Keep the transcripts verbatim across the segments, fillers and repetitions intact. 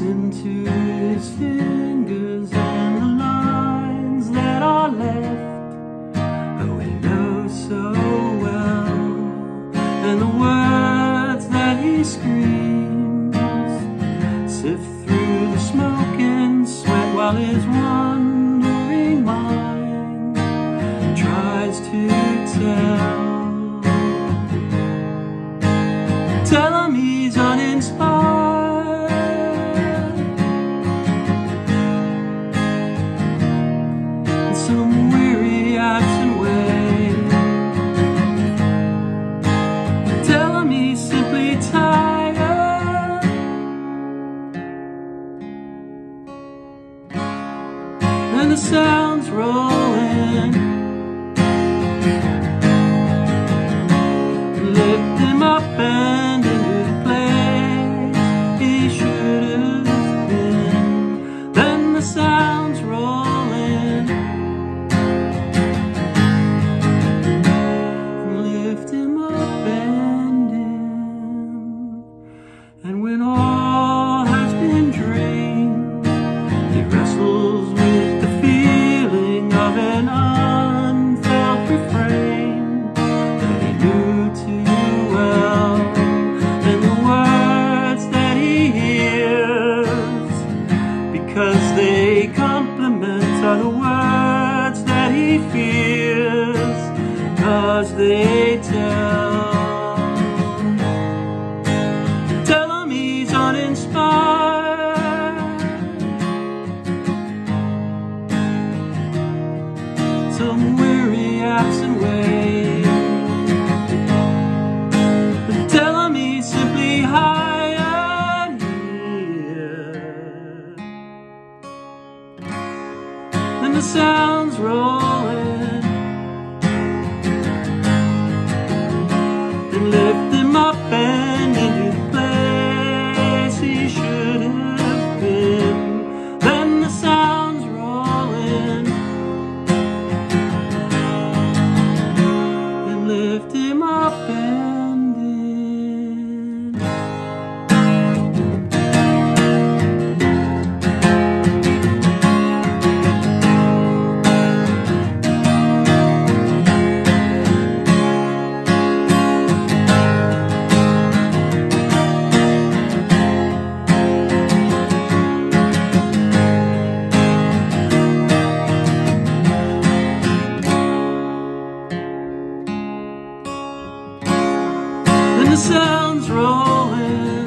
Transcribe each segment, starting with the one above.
listen to his fingers and the lines that are left, oh, he knows so well, and the words that he screams sift through the smoke and sweat while his wandering mind tries to tell. Tell him he's uninspired, in some weary absent way. Tell him he's simply tired, and the sounds roll in. Lift him up and into the place he should have been. Then the sounds roll in, and lift him up and in. And when all has been drained, he wrestles with the feeling of an unfelt refrain that he knew too well, and the words that he hears, because they complement, are the words that he fears, cause they tell. Tell him he's uninspired, some weary absent way. Tell him he's simply hired here, and the sounds roll in, and lift him up and into the place he should have been. Then the sounds roll in, and lift him up and in. Then the sounds roll in,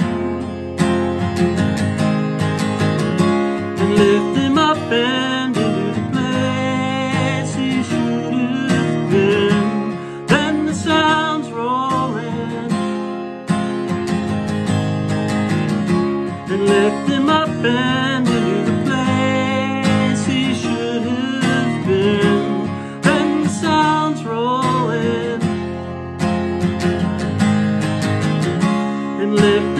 and lift him up and into the place he should have been. Then the sounds roll in, and lift him up and into the place he should have been. Then the sounds roll in, and lift